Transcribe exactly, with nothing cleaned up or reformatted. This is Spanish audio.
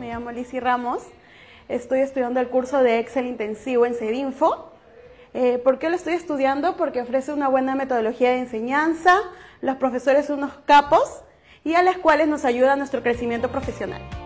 me llamo Lizzy Ramos, estoy estudiando el curso de Excel intensivo en Cedinfo. Eh, ¿Por qué lo estoy estudiando? Porque ofrece una buena metodología de enseñanza, los profesores son unos capos y a las cuales nos ayuda a nuestro crecimiento profesional.